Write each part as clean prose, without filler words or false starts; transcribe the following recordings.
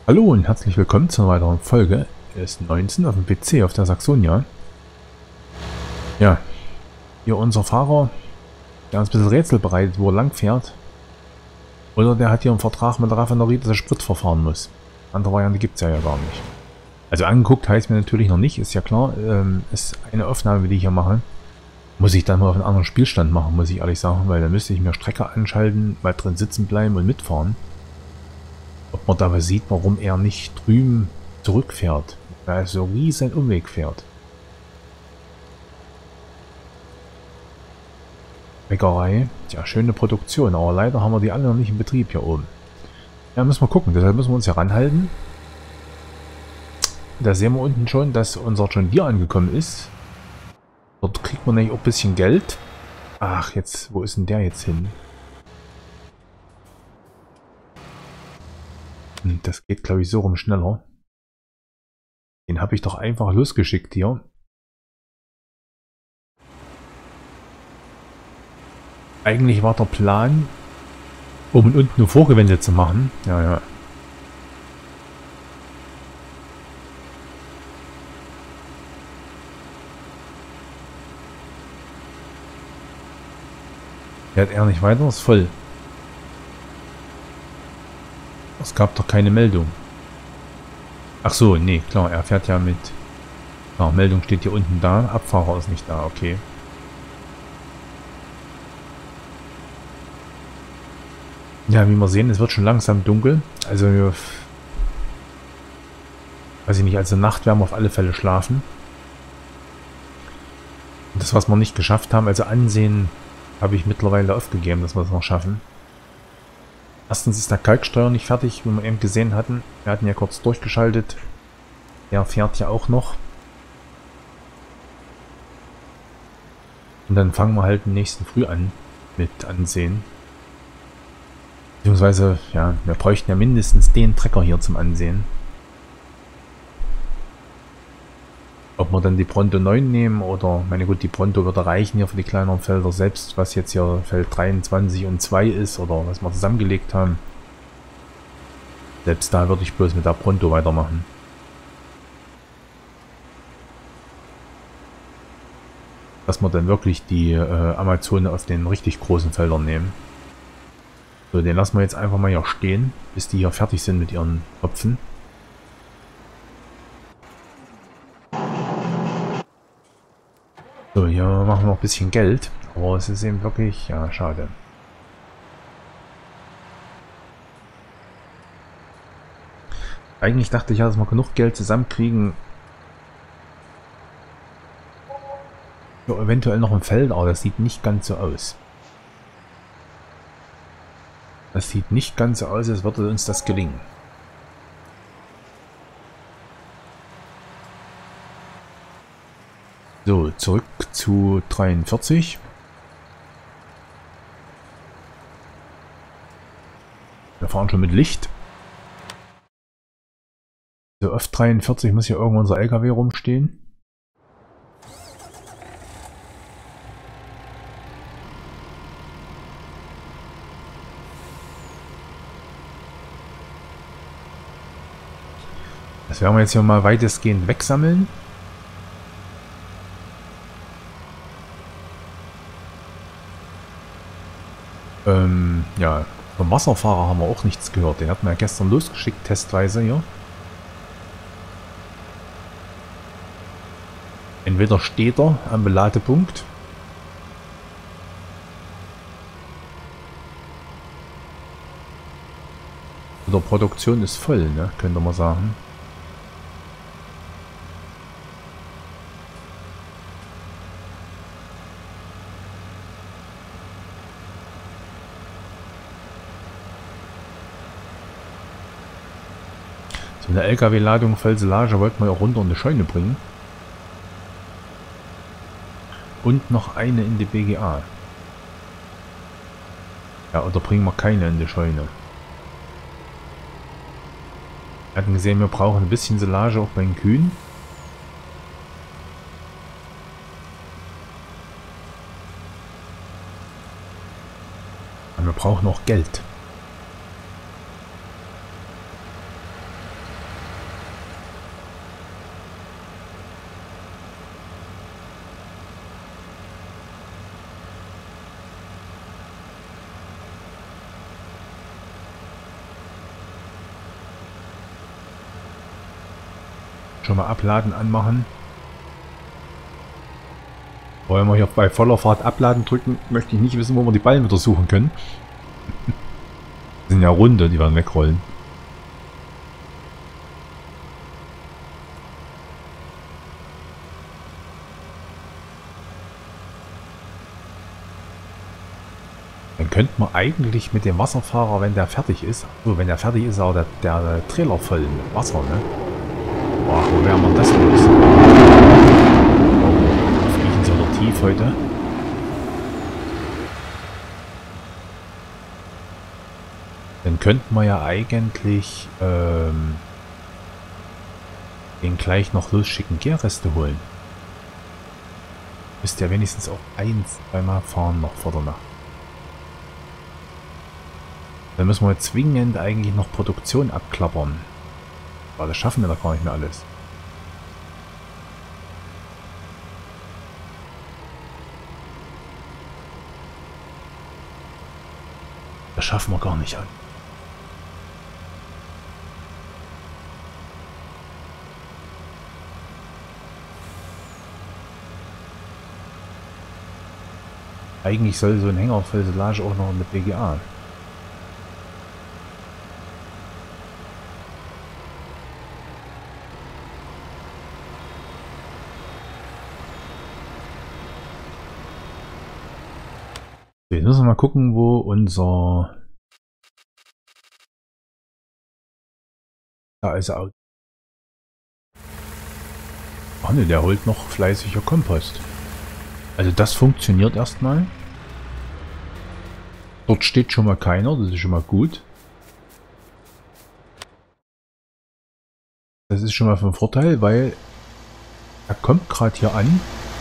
Hallo und herzlich willkommen zu einer weiteren Folge S19 auf dem PC auf der Saxonia. Ja, hier unser Fahrer, der uns ein bisschen Rätsel bereitet, wo er lang fährt. Oder der hat hier einen Vertrag mit der Raffinerie, dass er Sprit verfahren muss. Andere Variante gibt es ja gar nicht. Also angeguckt heißt mir natürlich noch nicht, ist ja klar. Ist eine Aufnahme, die ich hier mache. Muss ich dann mal auf einen anderen Spielstand machen, muss ich ehrlich sagen, weil dann müsste ich mir Strecke anschalten, mal drin sitzen bleiben und mitfahren. Ob man dabei sieht, warum er nicht drüben zurückfährt, weil er so riesen Umweg fährt. Bäckerei, ja, schöne Produktion, aber leider haben wir die alle noch nicht in Betrieb hier oben. Ja, müssen wir gucken, deshalb müssen wir uns hier ranhalten. Da sehen wir unten schon, dass unser John Deere angekommen ist. Dort kriegt man nämlich auch ein bisschen Geld. Ach, jetzt, wo ist denn der jetzt hin? Das geht, glaube ich, so rum schneller. Den habe ich doch einfach losgeschickt hier. Eigentlich war der Plan, oben und unten nur Vorgewände zu machen. Ja, ja. Fährt er nicht weiter? Ist voll. Es gab doch keine Meldung. Ach so, nee, klar, er fährt ja mit... Klar, Meldung steht hier unten da, Abfahrer ist nicht da, okay. Ja, wie wir sehen, es wird schon langsam dunkel. Also, weiß ich nicht, also Nacht werden wir auf alle Fälle schlafen. Und das, was wir nicht geschafft haben, also Ansehen, habe ich mittlerweile aufgegeben, dass wir es noch schaffen. Erstens ist der Kalksteuer nicht fertig, wie wir eben gesehen hatten. Wir hatten ja kurz durchgeschaltet. Der fährt ja auch noch. Und dann fangen wir halt nächsten Früh an mit Ansehen. Beziehungsweise, ja, wir bräuchten ja mindestens den Trecker hier zum Ansehen. Ob wir dann die Pronto 9 nehmen oder, meine gut, die Pronto würde reichen hier für die kleineren Felder, selbst was jetzt hier Feld 23 und 2 ist oder was wir zusammengelegt haben. Selbst da würde ich bloß mit der Pronto weitermachen. Dass wir dann wirklich die Amazone auf den richtig großen Feldern nehmen. So, den lassen wir jetzt einfach mal hier stehen, bis die hier fertig sind mit ihren Hopfen. So, hier machen wir noch ein bisschen Geld, aber es ist eben wirklich, ja, schade. Eigentlich dachte ich ja, dass wir genug Geld zusammenkriegen für eventuell noch ein Feld, aber das sieht nicht ganz so aus. Das sieht nicht ganz so aus, als würde uns das gelingen. So, zurück zu 43. Wir fahren schon mit Licht. So, auf 43 muss hier irgendwo unser LKW rumstehen. Das werden wir jetzt hier mal weitestgehend wegsammeln. Ja, vom Wasserfahrer haben wir auch nichts gehört. Den hatten wir ja gestern losgeschickt, testweise hier. Entweder steht er am Beladepunkt. Oder Produktion ist voll, ne? Könnte man sagen. So eine LKW-Ladung voll Silage wollten wir auch runter in die Scheune bringen. Und noch eine in die BGA. Ja, oder bringen wir keine in die Scheune. Wir hatten gesehen, wir brauchen ein bisschen Silage auch bei den Kühen. Aber wir brauchen auch Geld. Schon mal abladen anmachen. Wollen wir hier bei voller Fahrt abladen drücken, möchte ich nicht wissen, wo wir die Ballen wieder suchen können. Die sind ja runde, die werden wegrollen. Dann könnte man eigentlich mit dem Wasserfahrer, wenn der fertig ist, so wenn der fertig ist, auch der Trailer voll mit Wasser, ne? Boah, wo wären wir das los? Oh, fliegen sie oder tief heute? Dann könnten wir ja eigentlich den gleich noch losschicken, Gärreste holen. Müsste ja wenigstens auch zweimal fahren noch vor der Nacht. Dann müssen wir zwingend eigentlich noch Produktion abklappern. Aber das schaffen wir doch gar nicht mehr alles. Das schaffen wir gar nicht an. Eigentlich soll so ein Hänger für Silage auch noch eine BGA. So, jetzt müssen wir mal gucken, wo unser... Da ist er. Ach ne, der holt noch fleißiger Kompost. Also das funktioniert erstmal. Dort steht schon mal keiner, das ist schon mal gut. Das ist schon mal von Vorteil, weil er kommt gerade hier an.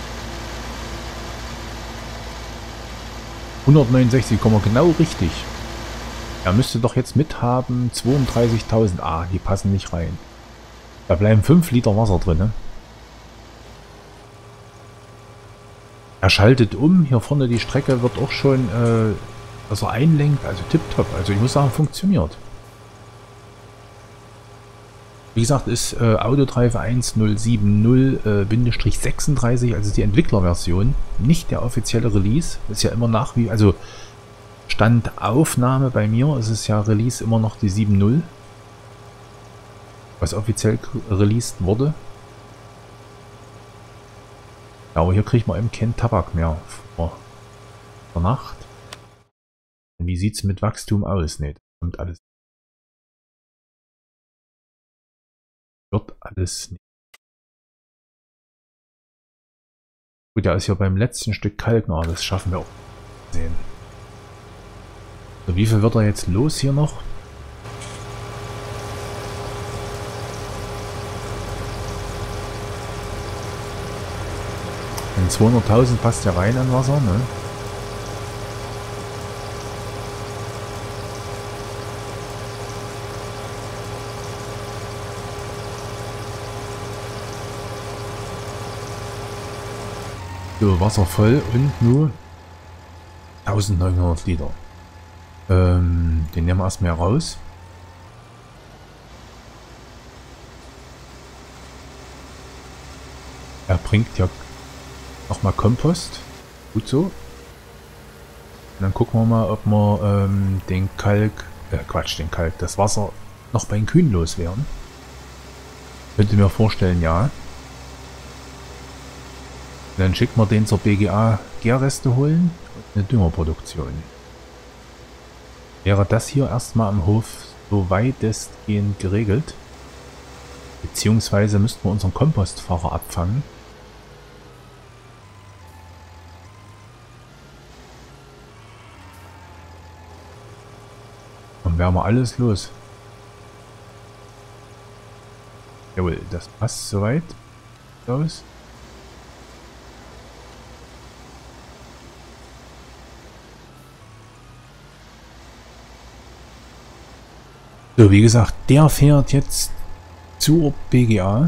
169, kommen wir genau richtig. Er müsste doch jetzt mithaben 32.000. Ah, die passen nicht rein. Da bleiben 5 Liter Wasser drin. Ne? Er schaltet um. Hier vorne die Strecke wird auch schon, dass er einlenkt. Also tipptopp. Also ich muss sagen, funktioniert. Wie gesagt, ist Autodrive 1070-36, also die Entwicklerversion, nicht der offizielle Release. Ist ja immer nach wie, also Stand Aufnahme bei mir ist es ja Release immer noch die 7.0, was offiziell released wurde. Ja, aber hier kriegt man eben keinen Tabak mehr vor der Nacht. Und wie sieht es mit Wachstum aus? Ne, das kommt alles. Wird alles nicht. Gut, der ist ja beim letzten Stück Kalk noch, das schaffen wir auch sehen. So, wie viel wird er jetzt los hier noch? In 200.000 passt ja rein an Wasser, ne? So, Wasser voll und nur 1900 Liter. Den nehmen wir erstmal raus. Er bringt ja nochmal Kompost. Gut so. Und dann gucken wir mal, ob wir den Kalk, das Wasser noch bei den Kühen loswerden. Könnte mir vorstellen, ja. Und dann schicken wir den zur BGA Gärreste holen und eine Düngerproduktion. Wäre das hier erstmal am Hof so weitestgehend geregelt. Beziehungsweise müssten wir unseren Kompostfahrer abfangen. Dann wären wir alles los. Jawohl, das passt soweit. Los. So, wie gesagt, der fährt jetzt zur BGA.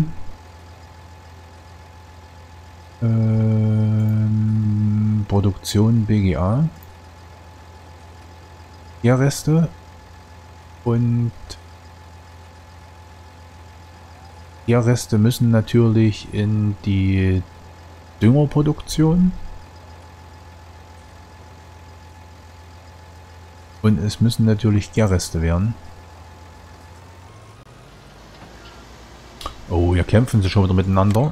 Produktion BGA. Gärreste. Und Gärreste müssen natürlich in die Düngerproduktion. Und es müssen natürlich Gärreste werden. Oh, hier kämpfen sie schon wieder miteinander.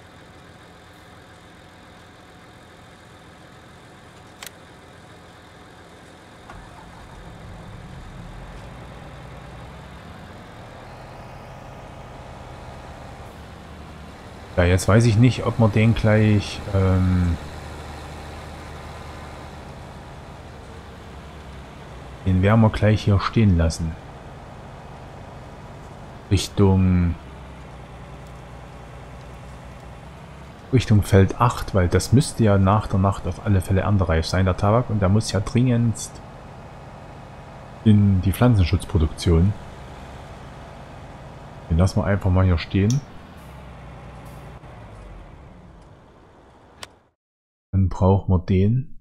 Ja, jetzt weiß ich nicht, ob man den gleich den werden wir gleich hier stehen lassen. Richtung Feld 8, weil das müsste ja nach der Nacht auf alle Fälle erntereif sein, der Tabak. Und der muss ja dringendst in die Pflanzenschutzproduktion. Den lassen wir einfach mal hier stehen. Dann brauchen wir den.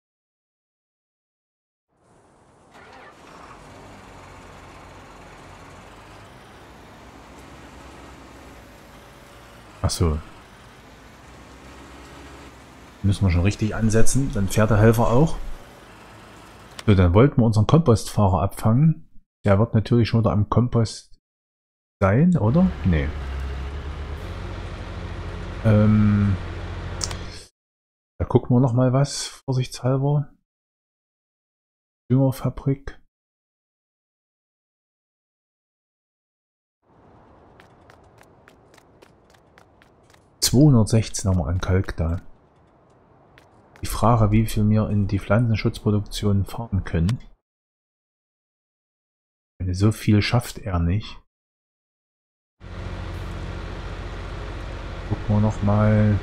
Achso. Müssen wir schon richtig ansetzen, dann fährt der Helfer auch. So, dann wollten wir unseren Kompostfahrer abfangen. Der wird natürlich schon wieder am Kompost sein, oder? Nee. Da gucken wir noch mal was, vorsichtshalber. Düngerfabrik. ...216 haben wir an Kalk da. Die Frage, wie viel wir in die Pflanzenschutzproduktion fahren können. So viel schafft er nicht. Gucken wir noch mal.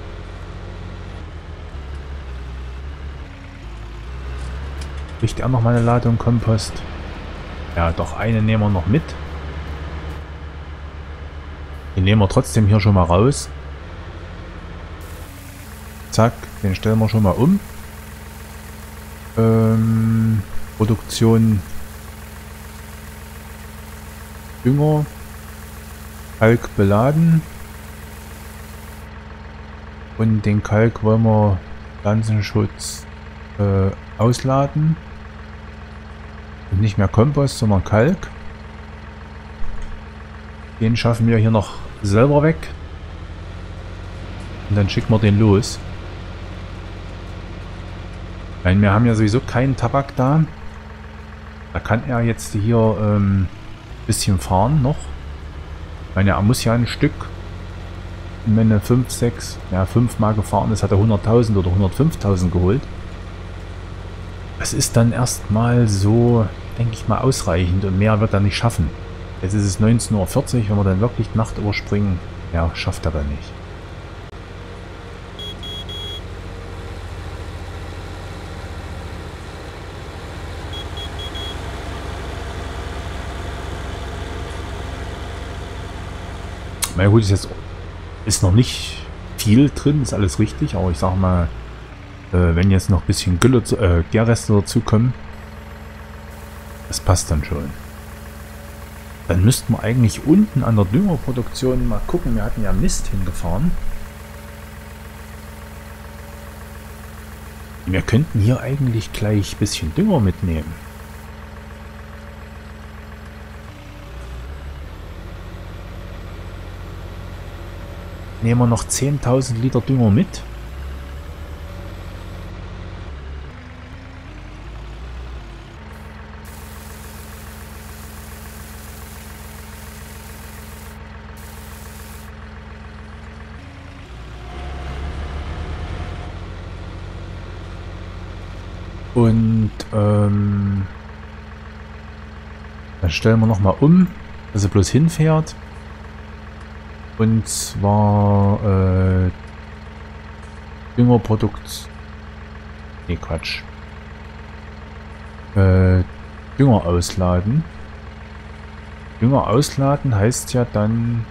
Kriegt er noch mal eine Ladung Kompost? Ja, doch, eine nehmen wir noch mit. Den nehmen wir trotzdem hier schon mal raus. Zack, den stellen wir schon mal um. Produktion Dünger, Kalk beladen. Und den Kalk wollen wir Pflanzenschutz ausladen. Und nicht mehr Kompost, sondern Kalk. Den schaffen wir hier noch selber weg. Und dann schicken wir den los. Weil wir haben ja sowieso keinen Tabak da. Da kann er jetzt hier ein bisschen fahren noch. Ich meine, er muss ja ein Stück. Und wenn er 5, 6, ja 5 Mal gefahren ist, hat er 100.000 oder 105.000 geholt. Das ist dann erstmal so, denke ich mal, ausreichend und mehr wird er nicht schaffen. Jetzt ist es 19:40 Uhr, wenn wir dann wirklich die Nacht überspringen, ja, schafft er dann nicht. Na gut, ist noch nicht viel drin, ist alles richtig, aber ich sag mal, wenn jetzt noch ein bisschen Gärreste dazukommen, das passt dann schon. Dann müssten wir eigentlich unten an der Düngerproduktion mal gucken, wir hatten ja Mist hingefahren. Wir könnten hier eigentlich gleich ein bisschen Dünger mitnehmen. Nehmen wir noch 10.000 Liter Dünger mit. Und dann stellen wir nochmal um, dass er bloß hinfährt. Und zwar Düngerprodukt. Nee, Quatsch. Dünger ausladen. Dünger ausladen heißt ja dann.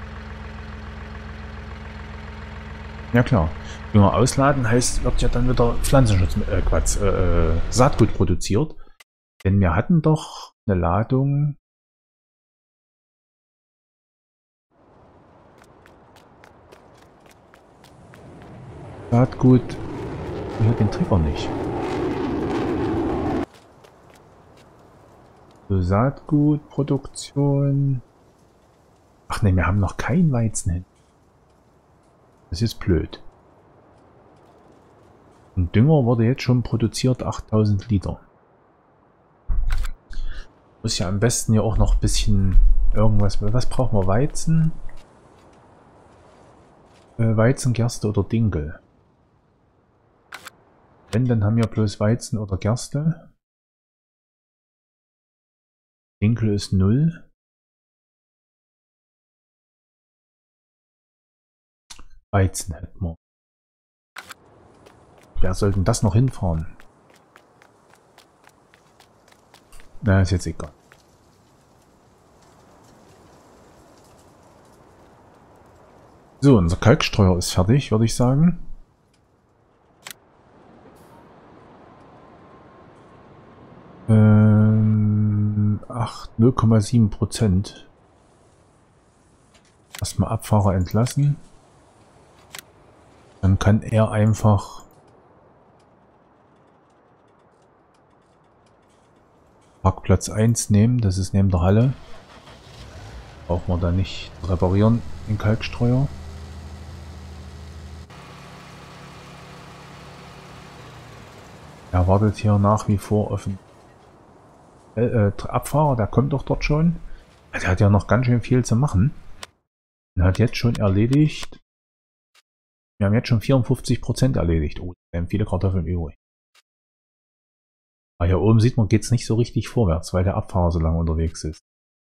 Ja klar. Dünger ausladen heißt, wird ja dann wieder Pflanzenschutz, Saatgut produziert. Denn wir hatten doch eine Ladung. Saatgut. Ich habe den Trigger nicht. So, Saatgutproduktion. Ach ne, wir haben noch kein Weizen hin. Das ist blöd. Und Dünger wurde jetzt schon produziert, 8000 Liter. Muss ja am besten ja auch noch ein bisschen irgendwas. Was brauchen wir? Weizen? Weizen, Gerste oder Dinkel? Wenn, dann haben wir bloß Weizen oder Gerste. Dinkel ist 0. Weizen hätten wir. Wer soll denn das noch hinfahren? Na, ist jetzt egal. So, unser Kalkstreuer ist fertig, würde ich sagen. 0,7%. Erstmal Abfahrer entlassen. Dann kann er einfach Parkplatz 1 nehmen. Das ist neben der Halle. Braucht man da nicht reparieren, den Kalkstreuer. Er wartet hier nach wie vor auf den Abfahrer, der kommt doch dort schon. Der hat ja noch ganz schön viel zu machen. Er hat jetzt schon erledigt. Wir haben jetzt schon 54% erledigt. Oh, wir haben viele Kartoffeln übrig. Aber hier oben sieht man, geht es nicht so richtig vorwärts, weil der Abfahrer so lange unterwegs ist.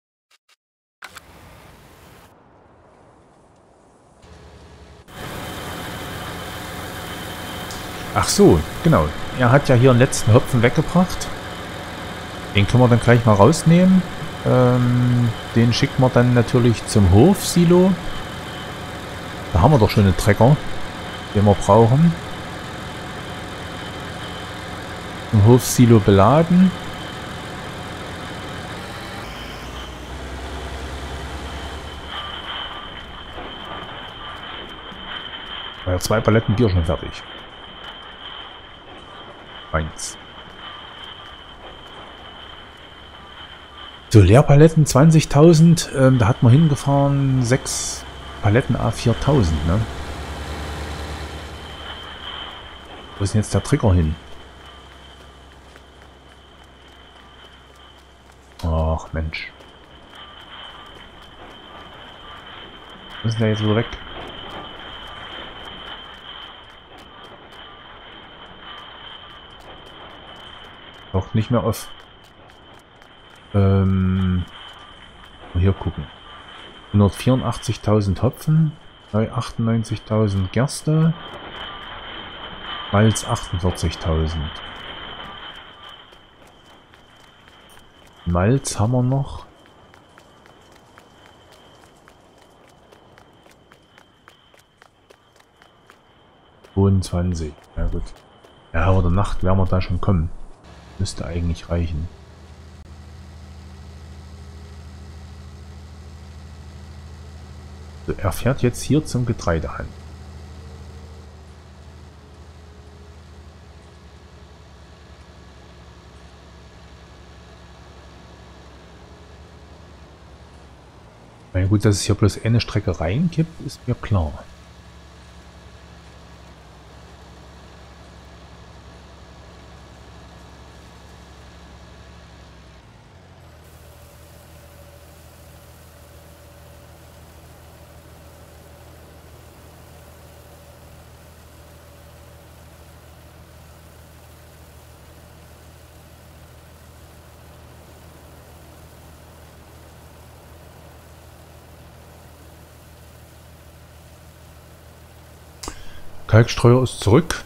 Ach so, genau. Er hat ja hier den letzten Hopfen weggebracht. Den können wir dann gleich mal rausnehmen. Den schicken wir dann natürlich zum Hofsilo. Da haben wir doch schon einen Trecker, den wir brauchen. Im Hofsilo beladen. Ja, 2 Paletten Bier schon fertig. 1. So, Leerpaletten 20.000. Da hat man hingefahren 6 Paletten A4000, ne? Wo ist denn jetzt der Trigger hin? Ach Mensch. Wo ist der jetzt wieder weg? Taucht nicht mehr auf. Hier gucken. 184.000 Hopfen, 98.000 Gerste, Malz 48.000. Malz haben wir noch. Ja gut. Ja, oder Nacht werden wir da schon kommen. Müsste eigentlich reichen. So, er fährt jetzt hier zum Getreidehandel. Na ja, gut, dass es hier bloß eine Strecke rein gibt, ist mir klar. Kalkstreuer ist zurück.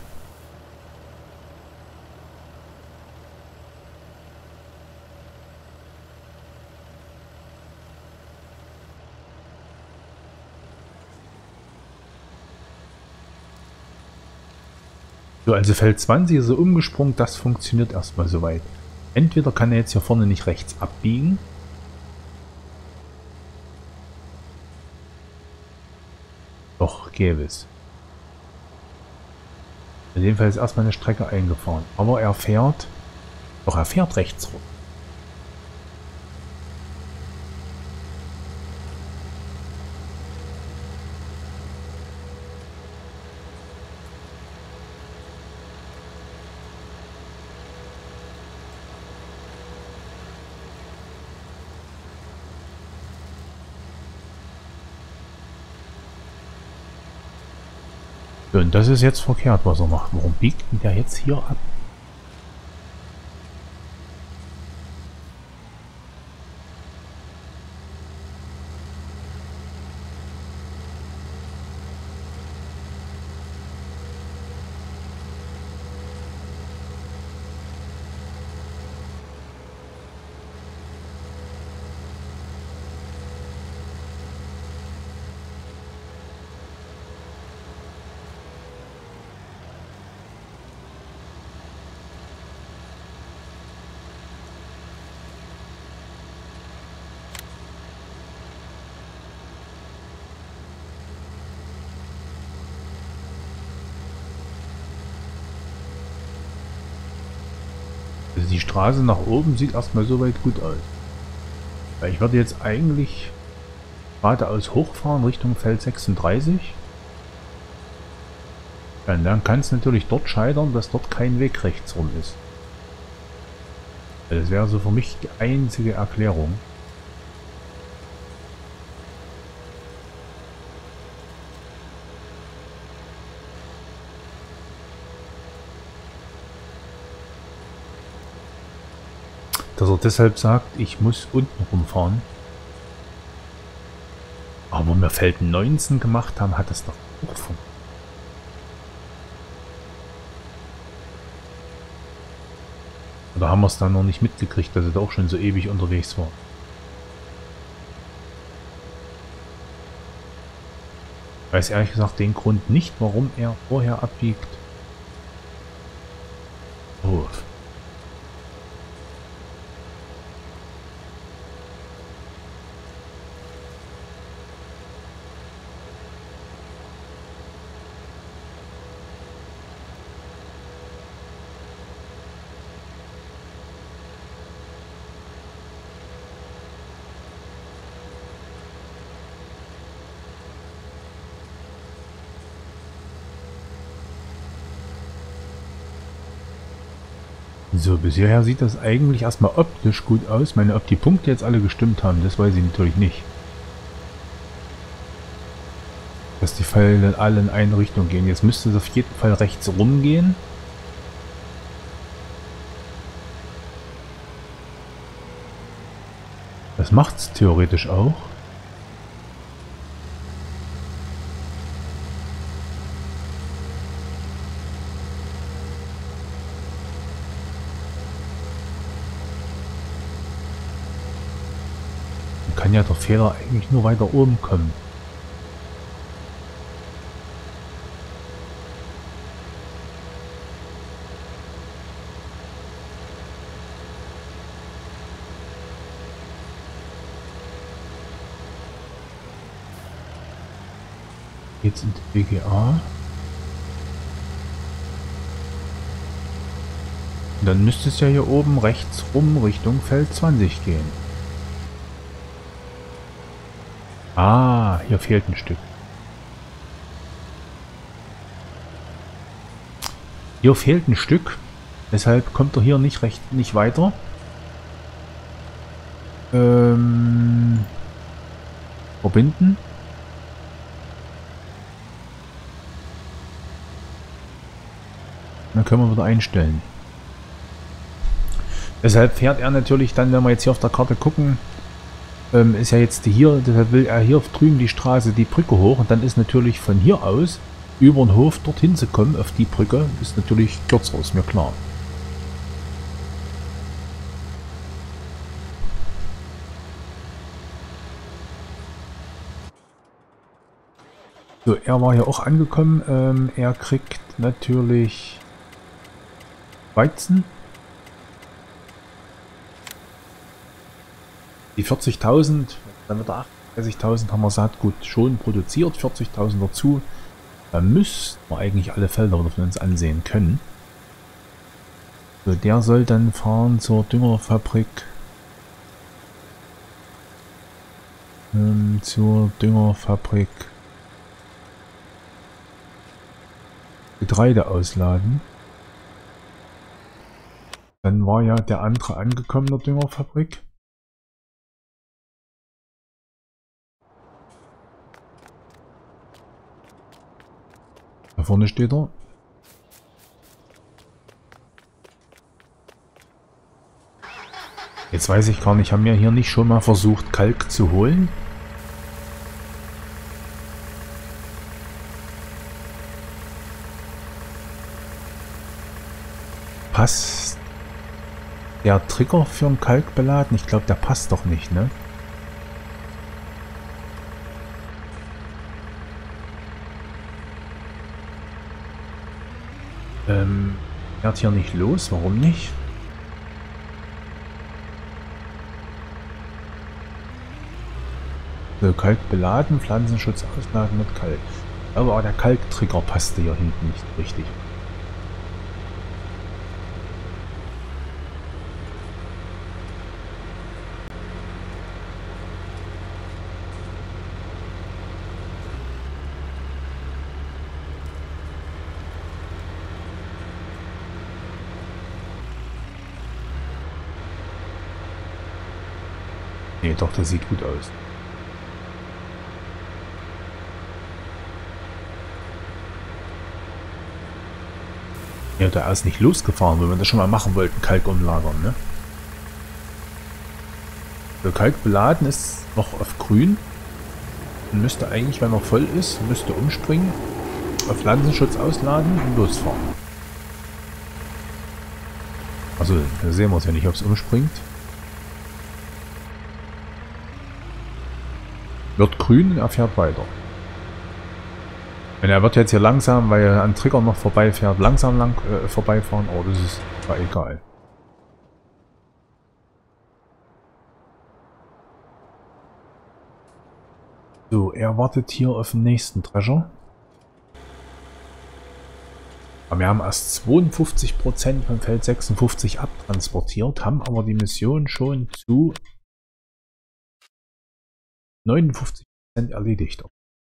So, also Feld 20 ist so umgesprungen, das funktioniert erstmal soweit. Entweder kann er jetzt hier vorne nicht rechts abbiegen. Doch, gäbe es. In dem Fall ist erstmal eine Strecke eingefahren. Aber er fährt... Doch, er fährt rechts rum. Und das ist jetzt verkehrt, was er macht. Warum biegt denn der jetzt hier ab? Also die Straße nach oben sieht erstmal soweit gut aus. Weil ich würde jetzt eigentlich geradeaus hochfahren Richtung Feld 36. Ja, und dann kann es natürlich dort scheitern, dass dort kein Weg rechts rum ist. Das wäre so für mich die einzige Erklärung. Dass er deshalb sagt, ich muss unten rumfahren. Aber wo wir Feld 19 gemacht haben, hat das doch auch funktioniert. Oder haben wir es dann noch nicht mitgekriegt, dass er da auch schon so ewig unterwegs war? Ich weiß ehrlich gesagt den Grund nicht, warum er vorher abbiegt. Oh. So, bisher sieht das eigentlich erstmal optisch gut aus. Ich meine, ob die Punkte jetzt alle gestimmt haben, das weiß ich natürlich nicht. Dass die Pfeile alle in eine Richtung gehen. Jetzt müsste es auf jeden Fall rechts rumgehen. Das macht es theoretisch auch. Kann ja der Fehler eigentlich nur weiter oben kommen. Jetzt in die BGA. Und dann müsste es ja hier oben rechts rum Richtung Feld 20 gehen. Ah, hier fehlt ein Stück. Hier fehlt ein Stück. Deshalb kommt er hier nicht weiter. Verbinden. Dann können wir wieder einstellen. Deshalb fährt er natürlich dann, wenn wir jetzt hier auf der Karte gucken, ist ja jetzt hier, deshalb will er hier drüben die Straße, die Brücke hoch, und dann ist natürlich von hier aus über den Hof dorthin zu kommen, auf die Brücke, ist natürlich kürzer, ist mir klar. So, er war hier auch angekommen, er kriegt natürlich Weizen. Die 40.000, dann wieder 38.000 haben wir Saatgut schon produziert, 40.000 dazu. Da müssten wir eigentlich alle Felder von uns ansehen können. So, der soll dann fahren zur Düngerfabrik. Zur Düngerfabrik Getreide ausladen. Dann war ja der andere angekommen, der Düngerfabrik. Da vorne steht er. Jetzt weiß ich gar nicht, haben wir hier nicht schon mal versucht, Kalk zu holen? Passt der Trigger für einen Kalk beladen? Ich glaube, der passt doch nicht, ne? Fährt hier nicht los, warum nicht? So, Kalk beladen, Pflanzenschutz ausladen mit Kalk. Aber der Kalktrigger passte hier hinten nicht richtig. Nee, doch, das sieht gut aus. Ja, da ist nicht losgefahren, wenn wir das schon mal machen wollten, Kalk umlagern, ne? Der Kalk beladen ist noch auf grün und müsste eigentlich, wenn er voll ist, müsste umspringen, auf Pflanzenschutz ausladen und losfahren. Also, da sehen wir es ja nicht, ob es umspringt. Wird grün und er fährt weiter. Und er wird jetzt hier langsam, weil er an Trigger noch vorbeifährt, langsam vorbeifahren. Oh, das ist ja egal. So, er wartet hier auf den nächsten Drescher. Aber wir haben erst 52% von Feld 56 abtransportiert, haben aber die Mission schon zu 59% erledigt.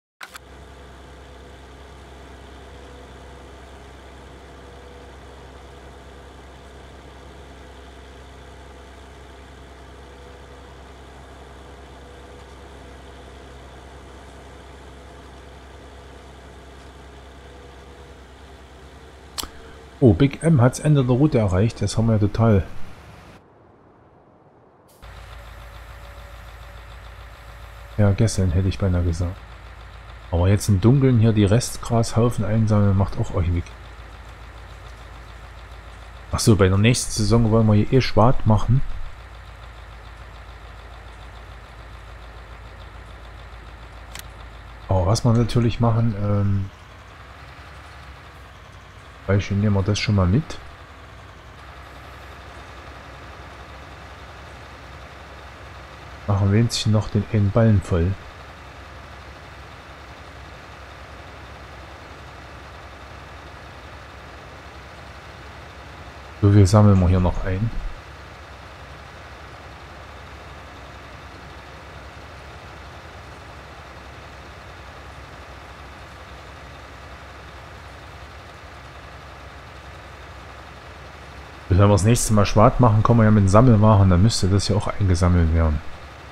Oh, Big M hat das Ende der Route erreicht. Das haben wir ja total. Vergessen, hätte ich beinahe gesagt. Aber jetzt im Dunkeln hier die Restgrashaufen einsammeln, macht auch irgendwie. Achso, bei der nächsten Saison wollen wir hier eh Schwad machen. Aber was wir natürlich machen, Beispiel nehmen wir das schon mal mit. Machen wenigstens noch den einen Ballen voll. So viel sammeln wir hier noch ein. Wenn wir das nächste Mal Schwad machen, kommen wir ja mit den Sammelwaren, dann müsste das ja auch eingesammelt werden.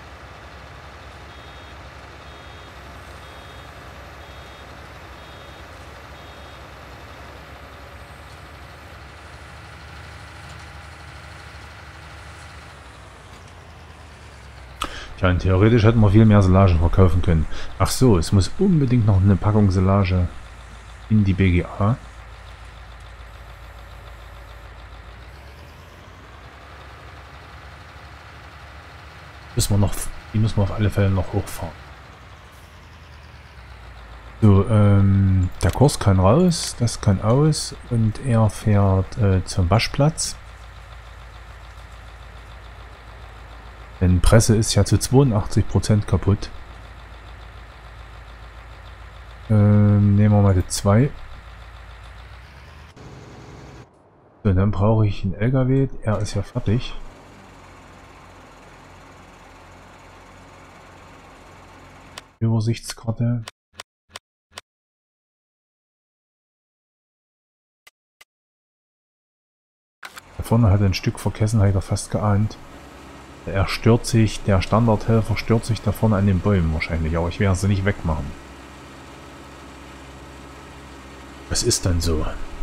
Tja, und theoretisch hätten wir viel mehr Silage verkaufen können. Ach so, es muss unbedingt noch eine Packung Silage in die BGA. Die müssen wir auf alle Fälle noch hochfahren. So, der Kurs kann raus, das kann aus und er fährt zum Waschplatz. Denn Presse ist ja zu 82% kaputt. Nehmen wir mal die 2. So, dann brauche ich einen LKW. Er ist ja fertig. Übersichtskarte. Da vorne hat er ein Stück vergessen, habe ich doch fast geahnt. Er stört sich, der Standardhelfer stört sich da vorne an den Bäumen wahrscheinlich, aber ich werde sie nicht wegmachen. Das ist dann so.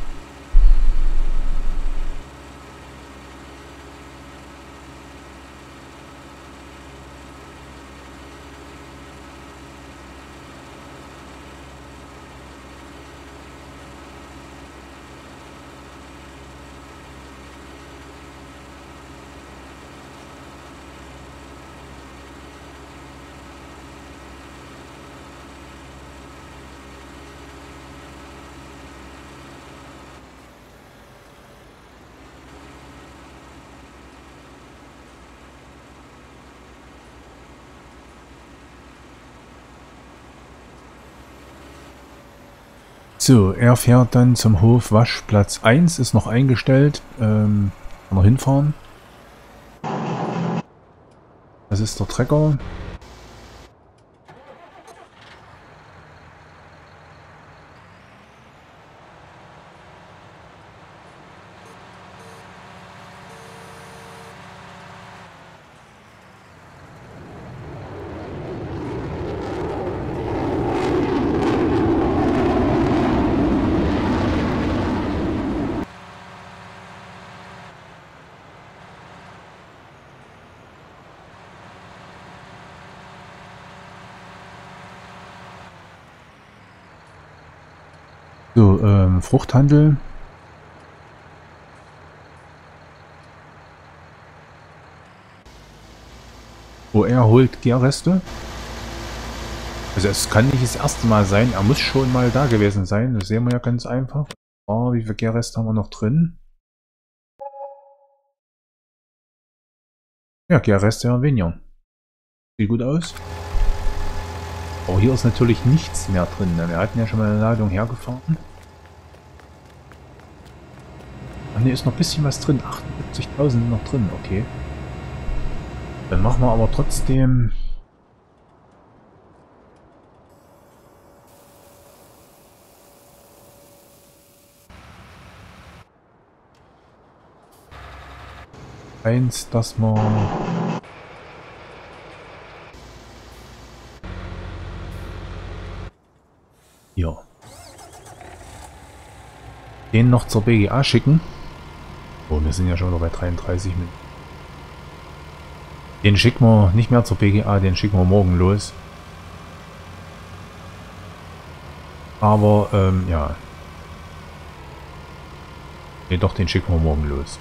So, er fährt dann zum Hof Waschplatz 1, ist noch eingestellt. Kann er hinfahren. Das ist der Trecker. So, Fruchthandel. Wo er holt Gärreste. Also es kann nicht das erste Mal sein, er muss schon mal da gewesen sein. Das sehen wir ja ganz einfach. Oh, wie viele Gärreste haben wir noch drin? Ja, Gärreste ja weniger. Sieht gut aus. Aber hier ist natürlich nichts mehr drin. Wir hatten ja schon mal eine Ladung hergefahren. Ach ne, ist noch ein bisschen was drin. 78.000 sind noch drin, okay. Dann machen wir aber trotzdem... dass wir... Hier. Den noch zur BGA schicken. Oh, wir sind ja schon wieder bei 33 Minuten. Den schicken wir nicht mehr zur BGA, den schicken wir morgen los. Aber, ja. Ne, doch, den schicken wir morgen los.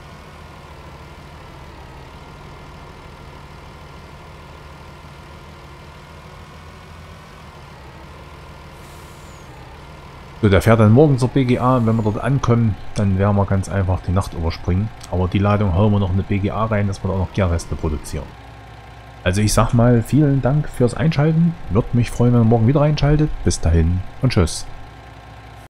So, der fährt dann morgen zur BGA. Wenn wir dort ankommen, dann werden wir ganz einfach die Nacht überspringen. Aber die Ladung hauen wir noch in eine BGA rein, dass wir da auch noch Gärreste produzieren. Also ich sag mal, vielen Dank fürs Einschalten. Würde mich freuen, wenn ihr morgen wieder einschaltet. Bis dahin und tschüss.